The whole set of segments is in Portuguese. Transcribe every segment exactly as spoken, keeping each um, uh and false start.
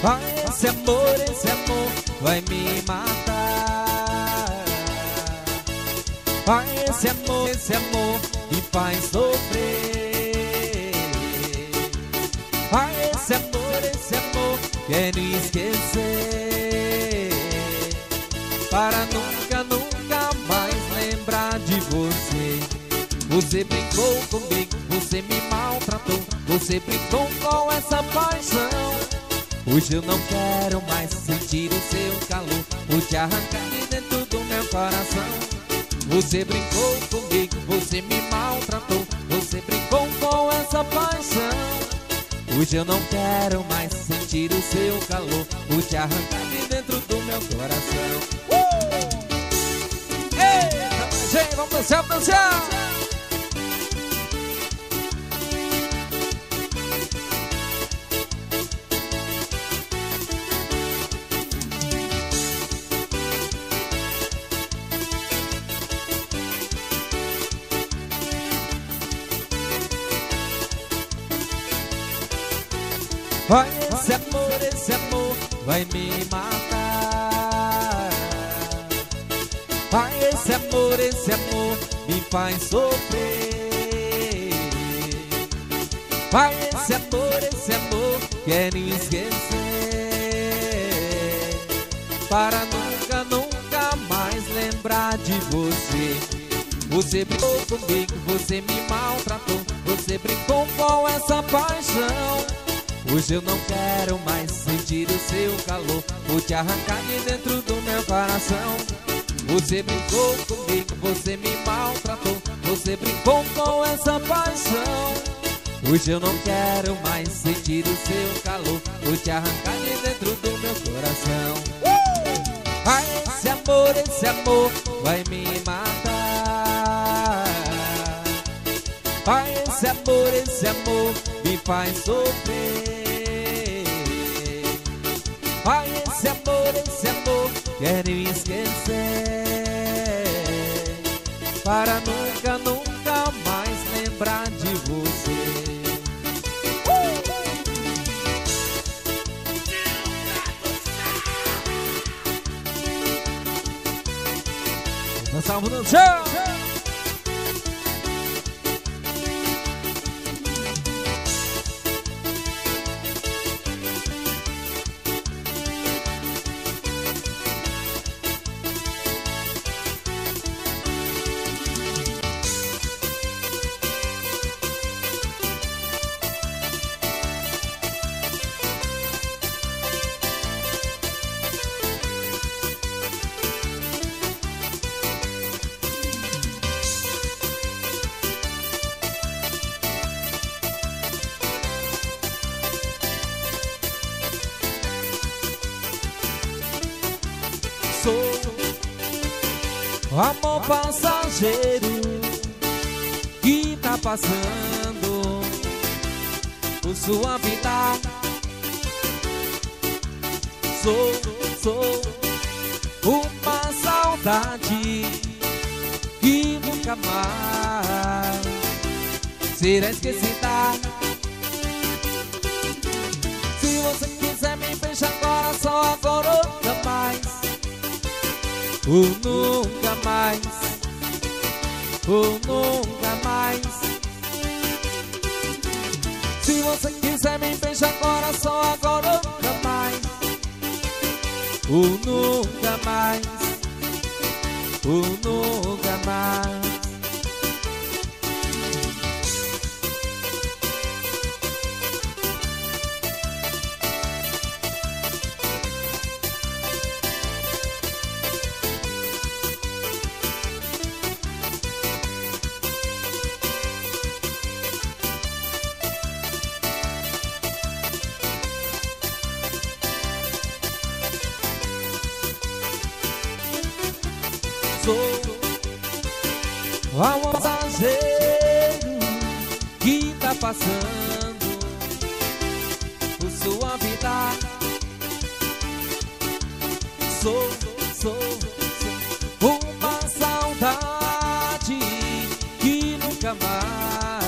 Vai, esse amor, esse amor vai me matar. Vai, esse amor, esse amor me faz sofrer. Vai, esse amor, esse amor quero esquecer, para nunca, nunca mais lembrar de você. Você brincou comigo, você me maltratou, você brincou com essa paixão. Hoje eu não quero mais sentir o seu calor, vou te arrancar de dentro do meu coração. Você brincou comigo, você me maltratou, você brincou com essa paixão. Hoje eu não quero mais sentir o seu calor, vou te arrancar de dentro do meu coração. uh! Ei, gente, vamos dançar, vamos dançar! Vai, esse amor, esse amor vai me matar. Vai, esse amor, esse amor me faz sofrer. Vai, esse amor, esse amor quero esquecer, para nunca, nunca mais lembrar de você. Você brincou comigo, você me maltratou, você brincou com essa paixão. Hoje eu não quero mais sentir o seu calor, vou te arrancar de dentro do meu coração. Você brincou comigo, você me maltratou, você brincou com essa paixão. Hoje eu não quero mais sentir o seu calor, vou te arrancar de dentro do meu coração. uh! Vai, esse amor, esse amor vai me matar. Vai, esse amor, esse amor me faz sofrer. Vai, esse amor, esse amor quero esquecer, para nunca, nunca mais lembrar de você. uh! Dançar, vamos dançar! Sou amor passageiro que tá passando por sua vida. Sou, sou uma saudade que nunca mais será esquecida. Se você quiser me beijar agora, só agora ou nunca mais, ou nunca mais, ou nunca mais. Se você quiser me beijar agora, só agora ou nunca mais, ou nunca mais, ou nunca mais. Sou um passageiro que tá passando por sua vida. Sou, sou, sou uma saudade que nunca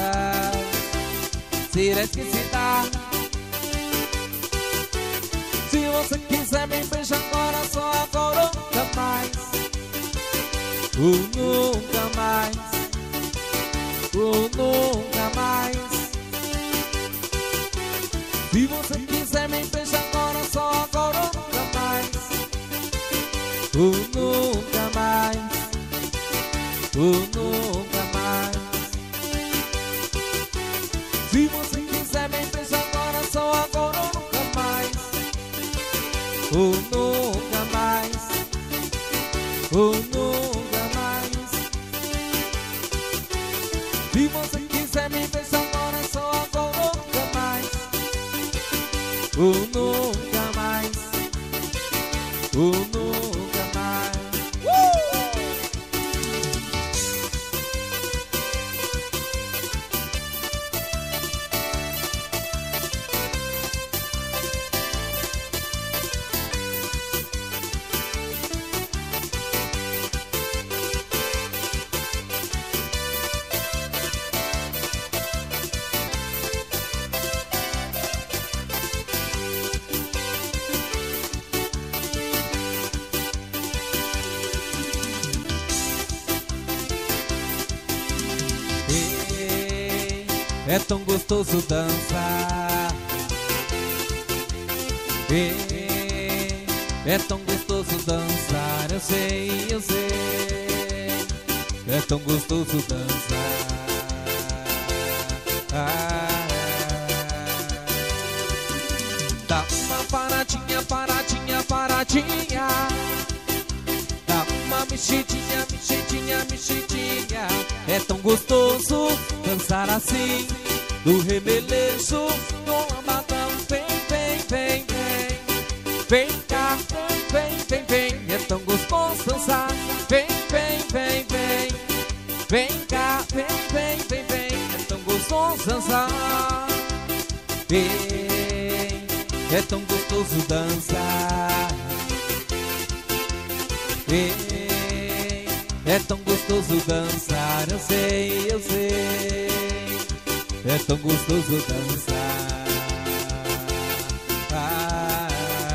mais será esquecida. você quiser me beijar agora, só agora, nunca mais. Oh, nunca mais. Oh, nunca mais. Se você quiser me beijar agora, só agora, nunca mais. Oh, nunca mais. Oh, nunca mais. Se você quiser me beijar agora, só agora, nunca mais. Oh, nunca mais. Oh, nunca mais. Se você quiser me beijar agora, só agora, nunca mais. Oh, nunca mais. Oh, nunca mais. Uh! É tão gostoso dançar. Ei, é tão gostoso dançar. Eu sei, eu sei. É tão gostoso dançar. Ah, dá uma paradinha, paradinha, paradinha. Dá uma mexidinha, mexidinha, mexidinha. É tão gostoso dançar assim, do remelejo, do lambadão. Vem, vem, vem, vem. Vem cá, vem, vem, vem, vem. É tão gostoso dançar. Vem, vem, vem, vem. Vem cá, vem, vem, vem, vem. É tão gostoso dançar. Vem, é tão gostoso dançar. Vem, é tão gostoso dançar. Eu sei, eu sei. É tão gostoso dançar. Ah,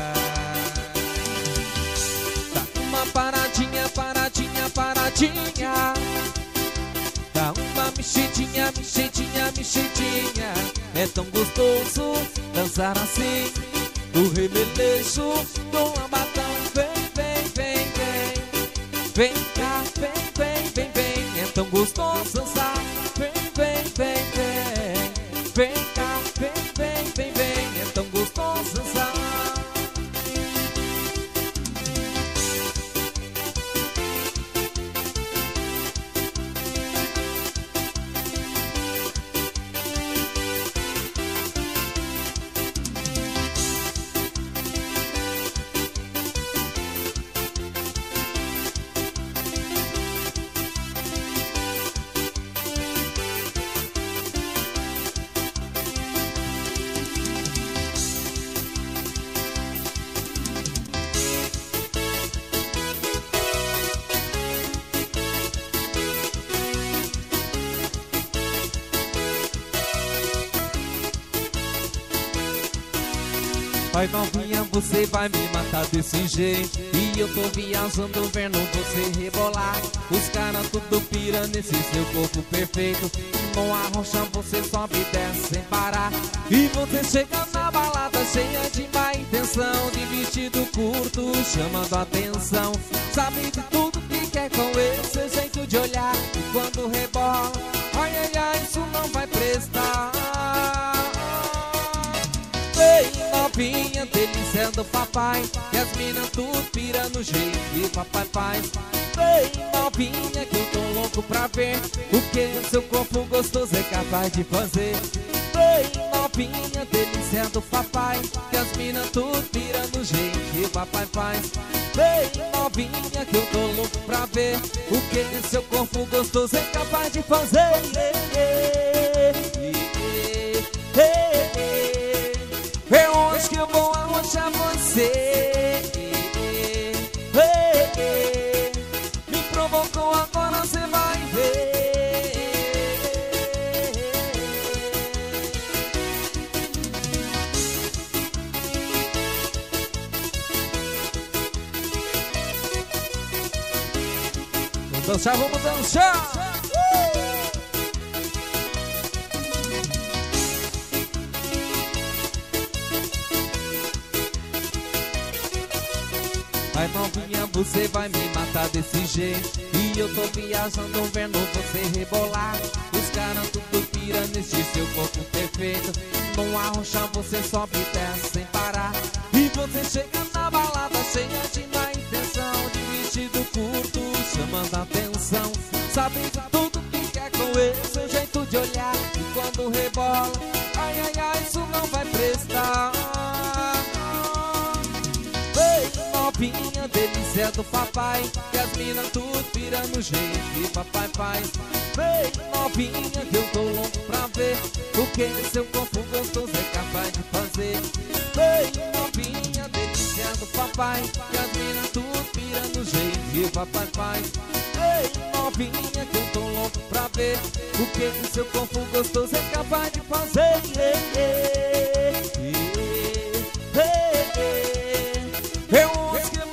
dá uma paradinha, paradinha, paradinha. Dá uma mexidinha, mexidinha, mexidinha. É tão gostoso dançar assim, do remelejo, do lambadão. Vem, vem, vem, vem. Vem cá, vem, vem, vem, vem. É tão gostoso dançar. Vem, vem, vem, vem. Vem cá, vem, vem, vem, vem. É tão gostoso dançar. Vai novinha, você vai me matar desse jeito. E eu tô viajando vendo você rebolar. Os caras tudo pira nesse seu corpo perfeito. Com a rocha você sobe e desce sem parar. E você chega na balada cheia de má intenção, de vestido curto chamando a atenção. Sabe de tudo que quer com esse jeito de olhar. E quando rebola, ai ai ai, isso não vai prestar. Vem novinha, delícia do papai, que as minas tudo pira no jeito que o papai faz. Vem novinha, que eu tô louco pra ver o que o seu corpo gostoso é capaz de fazer. Vem novinha, delícia do papai, que as minas tudo pira no jeito que o papai faz. Vem novinha, que eu tô louco pra ver o que o seu corpo gostoso é capaz de fazer. É hoje que eu vou arrochar você. Me provocou, agora você vai ver. dançar, vamos dançar. Vai novinha, você vai me matar desse jeito. E eu tô viajando vendo você rebolar. Os caras tudo pira neste seu corpo perfeito. Não arrocha, você sobe e desce sem parar. E você chega na balada cheia de má intenção, de vestido curto, chamando a atenção. Sabe de tudo que quer com esse seu jeito de olhar. E quando rebola, ai, ai, ai, isso não vai prestar. Novinha, delícia do papai, que as minas tudo pira no jeito que papai faz. Vem novinha, que eu tô louco pra ver o que seu corpo gostoso é capaz de fazer. Vem novinha, delícia do papai, que as minas tudo pira no jeito que papai faz. Vem novinha, que eu tô louco pra ver o que seu corpo gostoso é capaz de fazer. Eu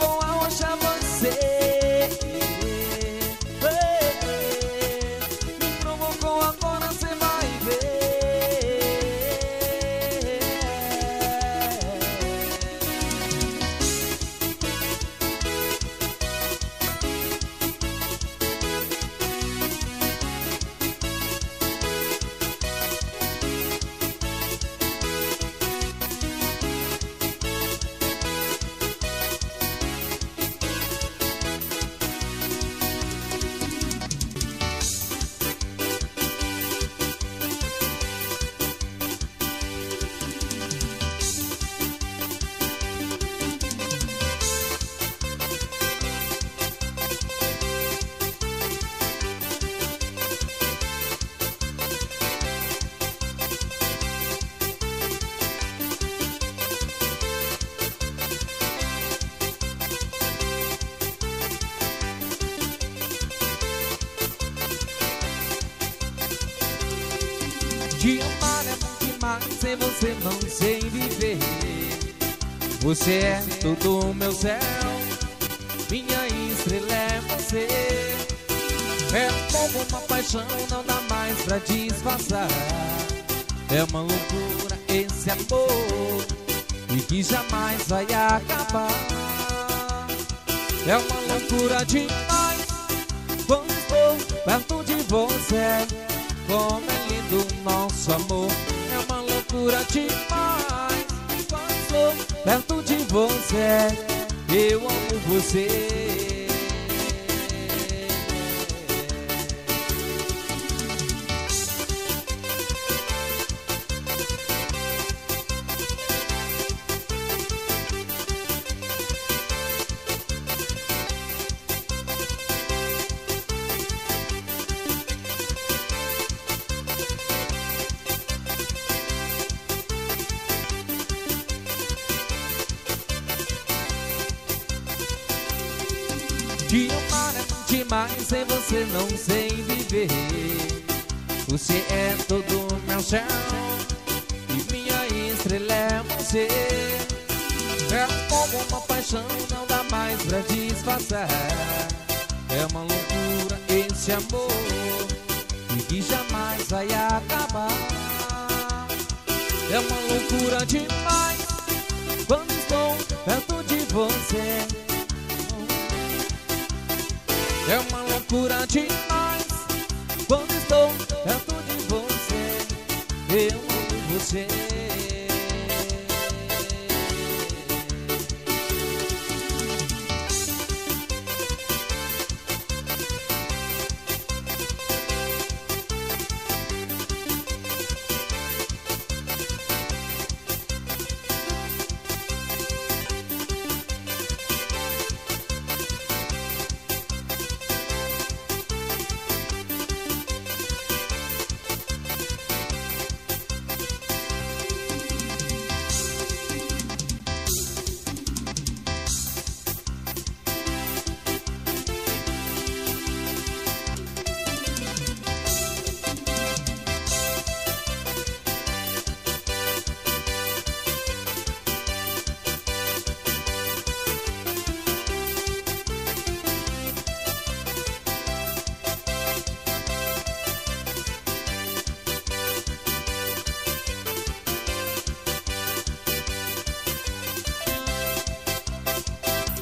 te amar é bom demais, sem você não sei viver. Você é todo o meu céu, minha estrela é você. É como uma paixão, não dá mais pra disfarçar. É uma loucura esse amor, e que jamais vai acabar. É uma loucura demais, quando estou perto de você. Como é lindo o nosso amor. É uma loucura demais, quando estou perto de você. Eu amo você. Te amar é bom demais, sem você não sei viver. Você é todo o meu céu, e minha estrela é você. É como uma paixão, não dá mais pra disfarçar. É uma loucura esse amor, e que jamais vai acabar. É uma loucura demais, quando estou perto de você. É uma loucura demais, quando estou perto de você. Eu amo você.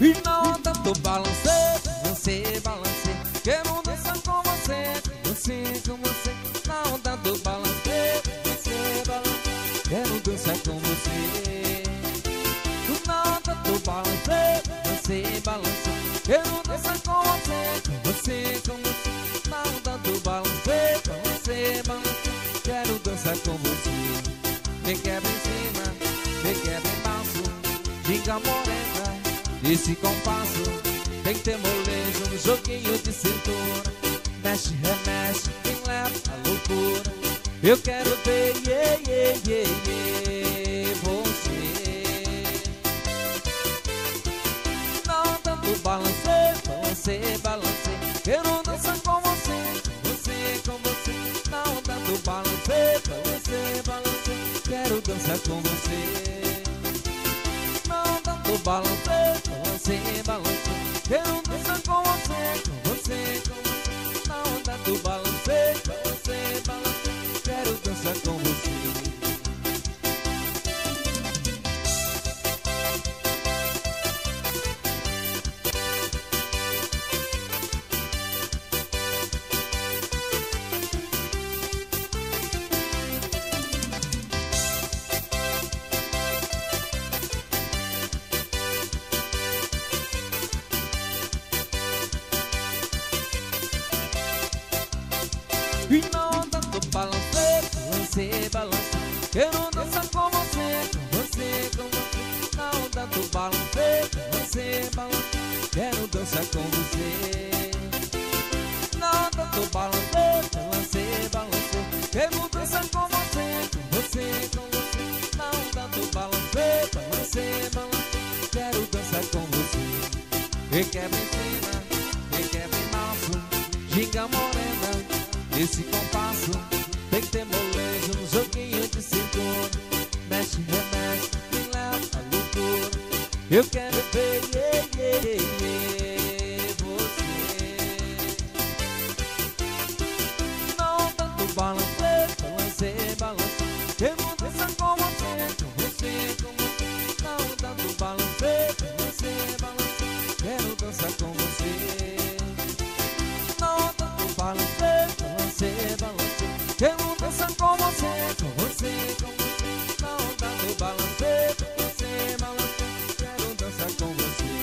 E não tanto balancei, balancei, balancei. Quero dançar com você, com você, com você. Não tanto balancei, balancei, balancei. Quero dançar com você. Não tanto balancei, balancei, balancei. Quero dançar com você, com você, com você. Não tanto balancei, balancei, balancei. Quero dançar com você. Me quebra em cima, me quebra embaixo. Ginga morena, esse compasso. Tem que ter molejo no joguinho de cintura. Mexe, remexe, me leva à loucura. Eu quero ver, yeah, yeah, yeah, yeah, você. Não tanto balancei, balancei, balancei. Quero dançar com você, você, com você. Não tanto balancei, balancei, balancei. Quero dançar com você. Não tanto balancei, balancei, balancei. Quero dançar com você, com você, com você. Não tanto balancei, balancei, balancei. Quero dançar com você. E não tanto balancei, balancei, balancei. Quero dançar com você, com você, com você. Não tanto balancei, balancei, balancei. Quero dançar com você. Não tanto balancei, balancei, balancei. Quero dançar com você, com você, com você. Não tanto balancei, balancei, balancei. Quero dançar com você. Me quebra em cima, me quebra embaixo. Ginga morena, esse compasso. Tem que ter molejo no joguinho de cintura. Mexe, remexe, me leva à loucura. Eu quero ver, yeah, yeah, yeah, você. Não tanto balancei, balancei, balancei. Quero dançar com você, com você, com você. Não tanto balancei, balancei, balancei. Quero dançar com você. Não tanto balancei, balancei, balancei. Quero dançar com você, com você, com você. Não tanto balancei, balancei, balancei. Quero dançar com você.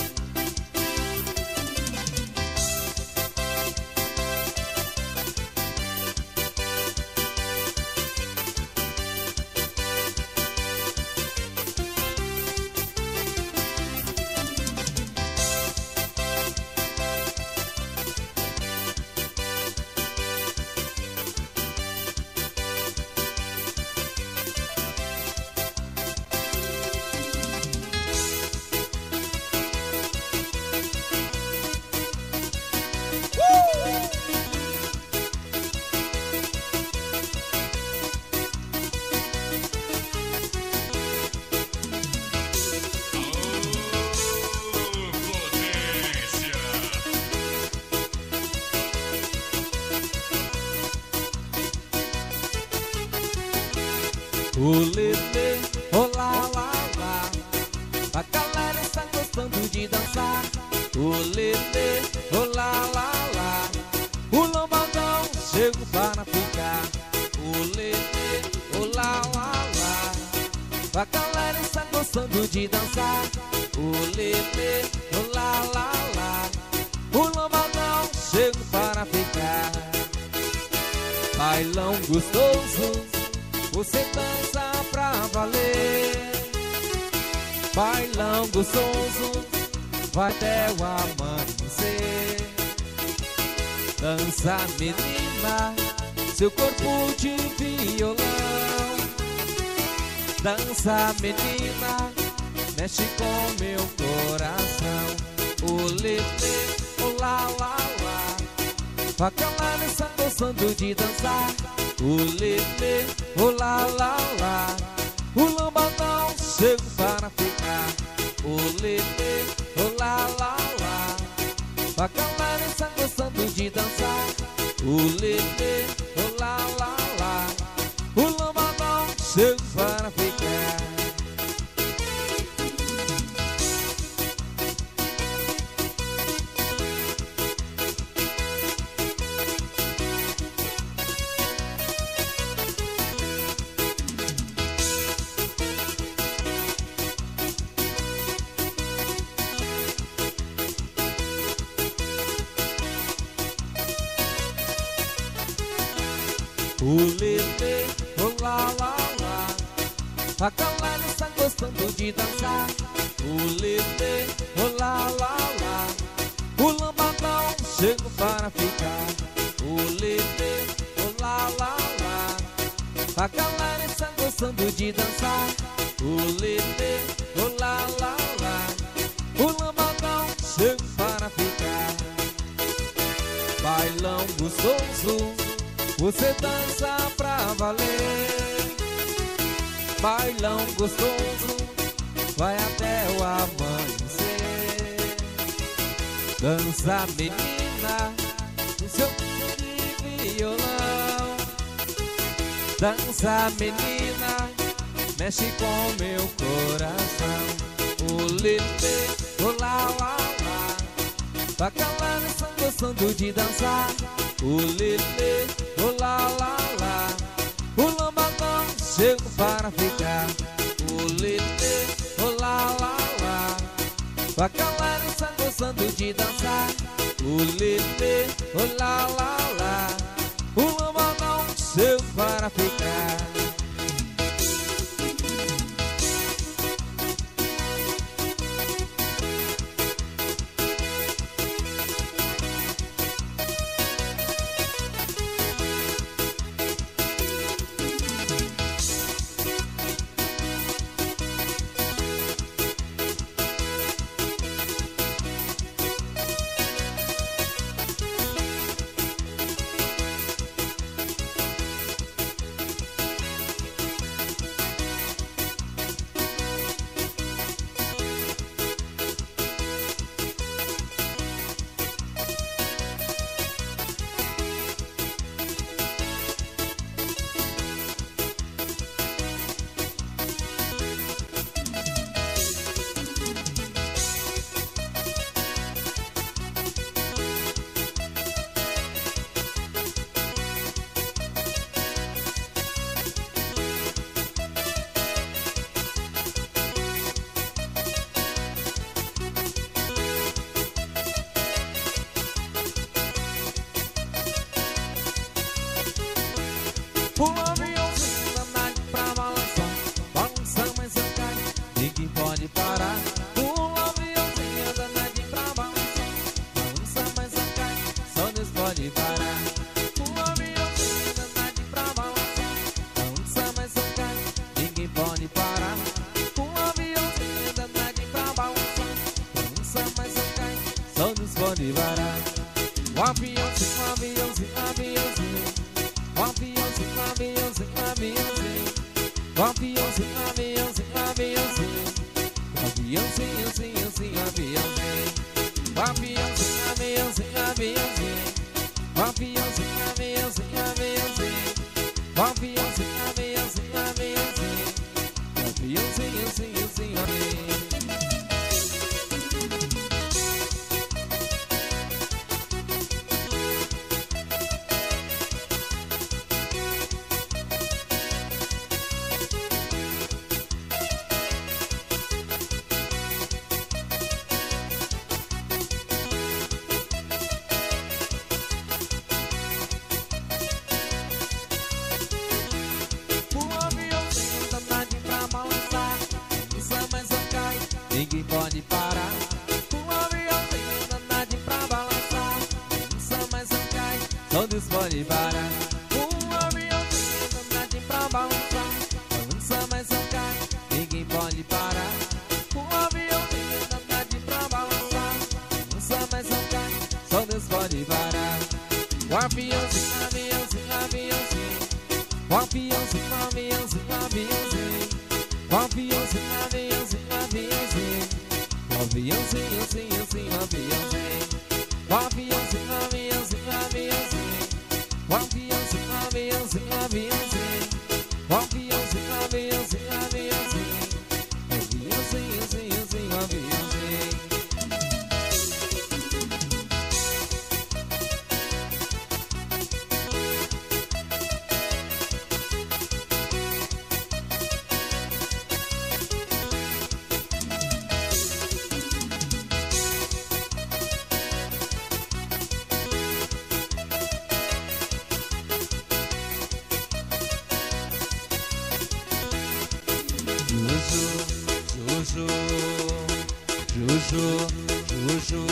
O lelê, olá, lá, lá. A galera está gostando de dançar. O lelê, olá, lá, lá. O lambadão chego para ficar. O lelê, olá, lá, lá. A galera está gostando de dançar. O lelê, olá, lá, lá. O lambadão chego para ficar. Bailão gostoso, você dança pra valer. Bailão gostoso, vai até o amanhecer. Dança menina, seu corpo de violão. Dança menina, mexe com meu coração. O lelê, olá, lá, lá. A galera está gostando de dançar. O lelê, olá, lá, lá. O lambadão chego para ficar. O lelê, olá, lá, lá. A galera está gostando de dançar. O lelê, olá, lá, lá. O lambadão chego para ficar. o lelê, o lá lá lá. A galera está gostando de dançar, o lelê, o lá lá lá. O lambadão chega para ficar, o lelê, o lá lá lá. A galera está gostando de dançar, o lelê, o lá lá lá. O lambadão chega para ficar. Bailão gostoso, você dança pra valer. Bailão gostoso, vai até o amanhecer. Dança menina, no seu de violão. Dança menina, mexe com meu coração. O lelê, o lá lá lá. A galera está gostando de dançar, o lelê, o lá lá lá. O lambadão chega para ficar, o lelê, o lá lá lá. A galera está gostando de dançar, o lelê, o lá lá lá. O lambadão chega para ficar. O aviãozinho danado pra balançar, balança mas eu caio, ninguém pode parar. O aviãozinho danado pra balançar, balança mas eu caio, só Deus pode parar. O aviãozinho danado pra balançar, balança mas eu caio, ninguém pode parar. O aviãozinho danado pra balançar, balança mas eu caio, só Deus pode parar. O aviãozinho, o aviãozinho, o aviãozinho. O aviãozinho, o aviãozinho, o aviãozinho. O aviãozinho, o aviãozinho, o aviãozinho. O aviãozinho, zinho, zinho, aviãozinho. O aviãozinho, o aviãozinho, o aviãozinho. O aviãozinho, o aviãozinho, o aviãozinho. O aviãozinho, o aviãozinho, o aviãozinho. O aviãozinho, zinho, zinho, aviãozinho. Ninguém pode parar. O aviãozinho danado pra balançar, balança mas não cai, só Deus pode parar. O aviãozinho danado pra balançar, balança mas não cai, ninguém pode parar. O aviãozinho danado pra balançar, balança mas não cai, só Deus pode parar. O aviãozinho, aviãozinho, aviãozinho. O aviãozinho, aviãozinho, aviãozinho. O aviãozinho, aviãozinho, aviãozinho. O aviãozinho, zinho, zinho, aviãozinho. O aviãozinho, aviãozinho, aviãozinho. O aviãozinho, aviãozinho, aviãozinho. O aviãozinho, aviãozinho, aviãozinho. O aviãozinho, zinho, zinho, aviãozinho. Juju, Juju, Juju.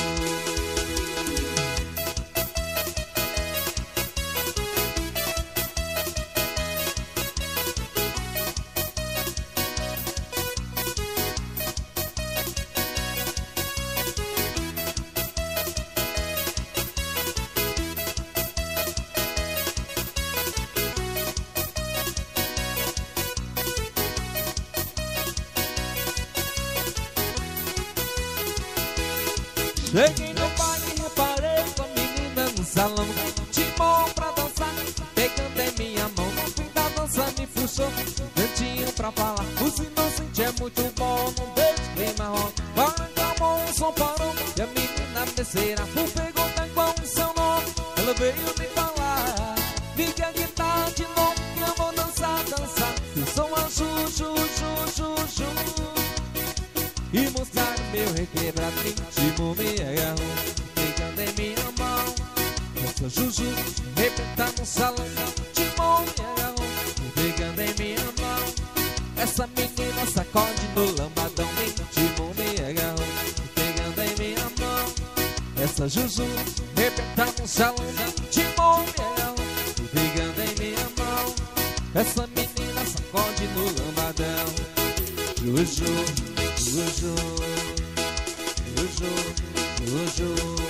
Cheguei no baile e reparei com a menina no salão, ritmo pra dançar, pegando em minha mão. No fim da dança me puxou um cantinho pra falar. O inocente é muito bom, não deixe clima rola. Agora acabou, o som parou e a menina terceira foi perguntar qual o seu nome. Ela veio me falar, liga a guitarra de novo que eu vou dançar, dançar. Eu sou a Juju, Juju, Juju. E mostrar meu requebrado íntimo me agarrou, pegando em minha mão. Essa Juju, rebentar no salão, íntimo me agarrou, pegando em minha mão. Essa menina sacode no lambadão, íntimo me agarrou, pegando em minha mão. Essa Juju, rebentar no salão, íntimo me agarrou, pegando em minha mão. Essa menina sacode no lambadão. Juju, Juju, Juju, Juju.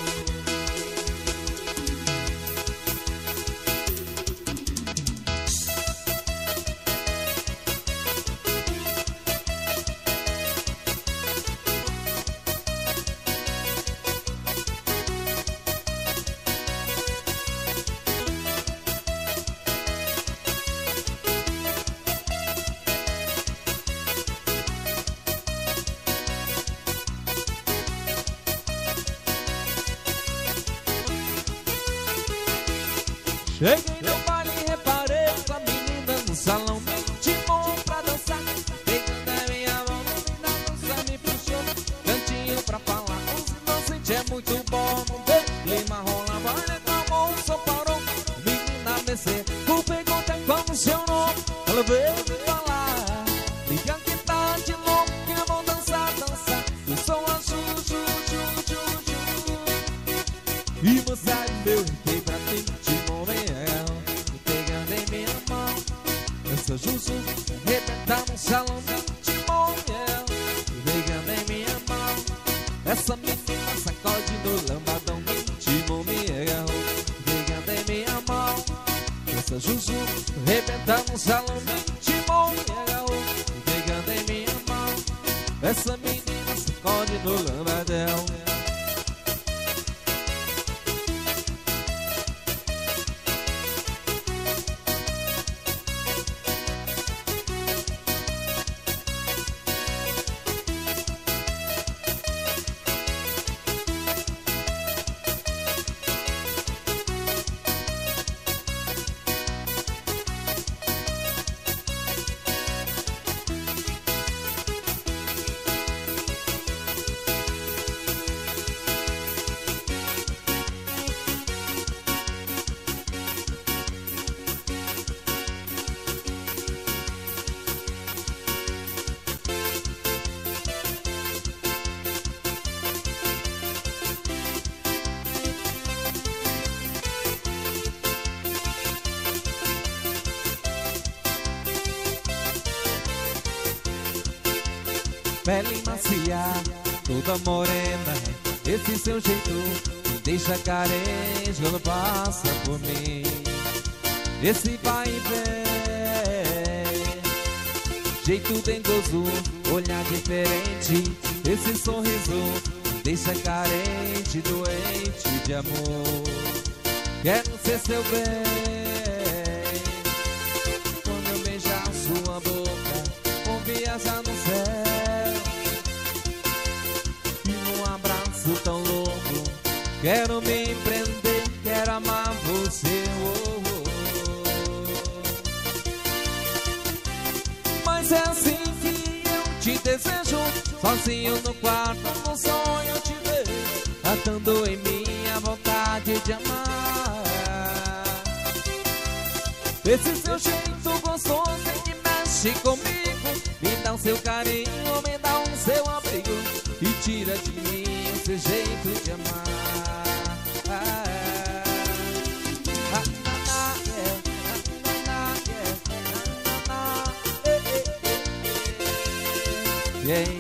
Cheguei no baile e reparei com a menina no salão, ritmo pra dançar, pegando a minha mão. No fim da dança me puxou cantinho pra falar. O inocente é muito bom, não vê clima rola. Vai com a mão, só parou, menina descer. O pergunta é qual o seu nome. Ela veio me falar, liga a guitarra de novo que eu vou dançar, dançar. Eu sou a Juju, Juju, Juju. E mostrar meu requebrado íntimo me agarrou, pegando em minha mão. Essa Juju, rebentar no salão, íntimo me agarrou, pegando em minha mão. Essa menina sacode no lambadão, íntimo me agarrou, pegando em minha mão. Essa Juju, rebentar no salão, íntimo me agarrou, pegando em minha mão. Essa menina sacode no lambadão. Pele macia, toda morena, esse seu jeito me deixa carente quando passa por mim. Esse vai e vem, jeito dengoso, olhar diferente. Esse sorriso me deixa carente, doente de amor. Quero ser seu bem, quando eu beijar sua boca, vou viajar no céu. Tão louco, quero me prender, quero amar você, oh, oh. Mas é assim que eu te desejo, sozinho no quarto, no sonho te vejo, matando em mim a vontade de amar. Esse seu jeito gostoso que mexe comigo, me dá um seu carinho, me dá um seu abrigo e tira de mim o seu jeito de amar. Ah, é. Ah, na, na, yeah. Na, na, yeah. Na, na, na, eh, eh, eh, eh. Yeah.